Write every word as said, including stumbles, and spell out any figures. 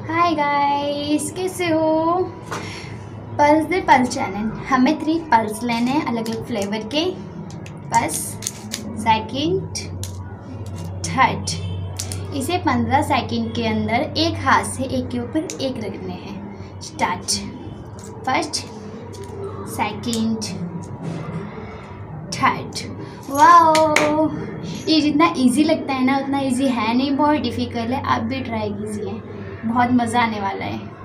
हाय guys, कैसे हो? Pulse दे पल्स चैलेंज। हमें थ्री पल्स लेने हैं अलग अलग फ्लेवर के। First, second, third. इसे पंद्रह सेकंड के अंदर एक हाथ से एक के ऊपर एक रखने हैं। Start. First, second, third. Wow, ये जितना इजी लगता है ना उतना इजी है नहीं, बहुत डिफ़िकल्ट है। आप भी ट्राई कीजिए, बहुत मज़ा आने वाला है।